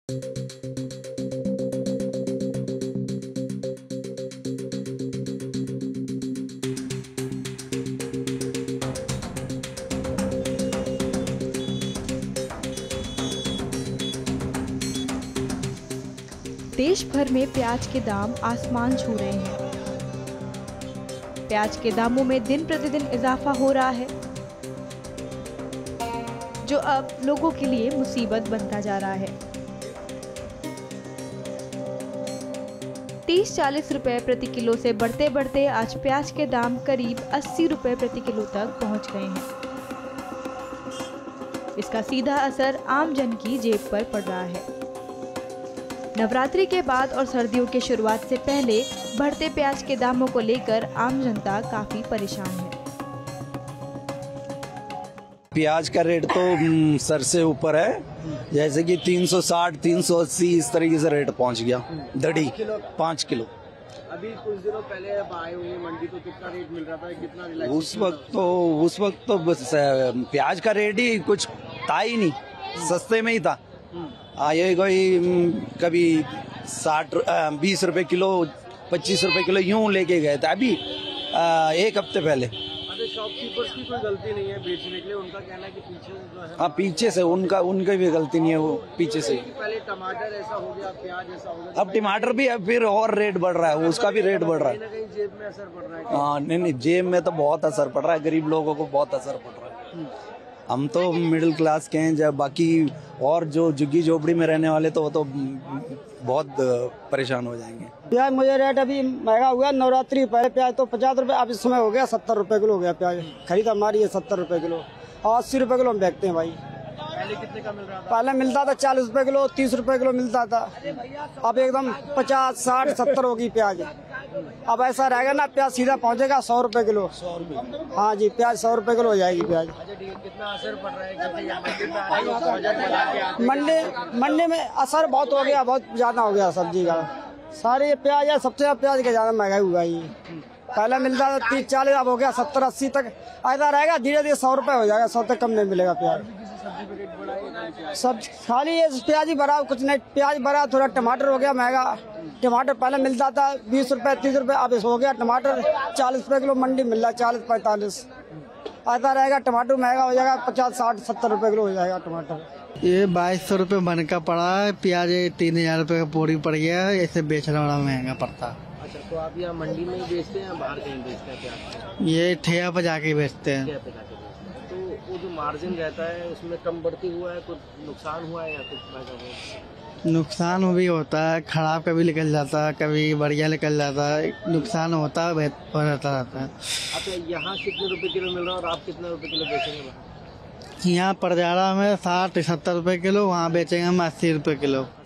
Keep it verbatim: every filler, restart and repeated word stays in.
देश भर में प्याज के दाम आसमान छू रहे हैं। प्याज के दामों में दिन प्रतिदिन इजाफा हो रहा है, जो अब लोगों के लिए मुसीबत बनता जा रहा है। तीस चालीस रुपए प्रति किलो से बढ़ते बढ़ते आज प्याज के दाम करीब अस्सी रुपए प्रति किलो तक पहुंच गए हैं। इसका सीधा असर आम जन की जेब पर पड़ रहा है। नवरात्रि के बाद और सर्दियों की शुरुआत से पहले बढ़ते प्याज के दामों को लेकर आम जनता काफी परेशान है। प्याज का रेट तो सर से ऊपर है, जैसे कि तीन सौ साठ, तीन सौ अस्सी इस तरीके से रेट पहुंच गया। दड़ी पाँच किलो। अभी कुछ दिनों पहले आप आए होंगे मंडी, तो कितना रेट मिल रहा था, कितना उस वक्त तो उस वक्त तो बस प्याज का रेट ही कुछ था ही नहीं, सस्ते में ही था। हाँ, ये कोई कभी साठ बीस रुपए किलो, पच्चीस रुपए किलो यूं लेके गए थे अभी आ, एक हफ्ते पहले। शॉपकीपर्स की कोई गलती नहीं है बेचने के लिए, उनका कहना है कि पीछे जो है। हाँ, पीछे से उनका उनकी भी गलती नहीं है, वो पीछे से। पहले टमाटर ऐसा हो गया, प्याज ऐसा हो गया, अब टमाटर भी अब फिर और रेट बढ़ रहा है, उसका भी रेट बढ़ रहा है। कहीं ना कहीं जेब में असर पड़ रहा है। हाँ, नहीं नहीं, जेब में तो बहुत असर पड़ रहा है, गरीब लोगों को बहुत असर पड़ रहा है। हम तो मिडिल क्लास के हैं, जब बाकी और जो झुग्गी झोपड़ी में रहने वाले तो वो तो बहुत परेशान हो जाएंगे। प्याज मुझे रेट अभी महंगा हुआ। नवरात्रि पहले प्याज तो पचास रुपए, अब इस समय हो गया सत्तर रुपए किलो हो गया प्याज। खरीद हमारी है सत्तर रुपए किलो और अस्सी रुपए किलो हम बेचते हैं भाई। पहले कितने का मिल रहा था? पहले मिलता था चालीस रुपए किलो, तीस रुपए किलो मिलता था। अब एकदम पचास, साठ, सत्तर होगी प्याज। अब ऐसा रहेगा ना, प्याज सीधा पहुंचेगा सौ रुपए किलो। हाँ जी, प्याज सौ रुपए किलो हो जाएगी प्याज। कितना असर पड़ रहा है मंडी मंडी में? असर बहुत हो गया, बहुत ज्यादा हो गया सब्जी का। सारे प्याज है, सबसे ज्यादा प्याज का ज्यादा महंगा हुआ ये। पहले मिलता था तीस चालीस, अब हो गया सत्तर अस्सी तक। ऐसा रहेगा, धीरे धीरे सौ रुपए हो जाएगा, सौ तक कम नहीं मिलेगा प्याज। सब खाली ये प्याज ही बढ़ा, कुछ नहीं। प्याज बढ़ा, थोड़ा टमाटर हो गया महंगा। टमाटर पहले मिलता था बीस रुपए तीस रुपए, अब हो गया टमाटर चालीस रुपए किलो मंडी मिल रहा है, चालीस पैंतालीस। आता रहेगा, टमाटर महंगा हो जाएगा, पचास साठ सत्तर रुपए किलो हो जाएगा टमाटर। ये बाईस सौ रुपये बन का पड़ा है प्याज, तीन हजार रुपये का पूरी पड़ गया है। ऐसे बेचना बड़ा महंगा पड़ता। अच्छा, तो आप यहाँ मंडी में ही बेचते हैं या बाहर कहीं बेचते हैं प्याज? ये ठेया पे जाके बेचते हैं। तो वो जो मार्जिन रहता है उसमें कम बढ़ती हुआ है, कुछ नुकसान हुआ है या कुछ फायदा हुआ? नुकसान भी होता है, खराब कभी निकल जाता है, कभी बढ़िया निकल जाता है। नुकसान होता है, बेहतर रहता रहता है। अच्छा, यहाँ कितने रुपए किलो मिल रहा है और आप कितने रुपए किलो बेचेंगे? यहाँ परजाड़ा में साठ सत्तर रुपए किलो, वहाँ बेचेंगे हम अस्सी रुपए किलो।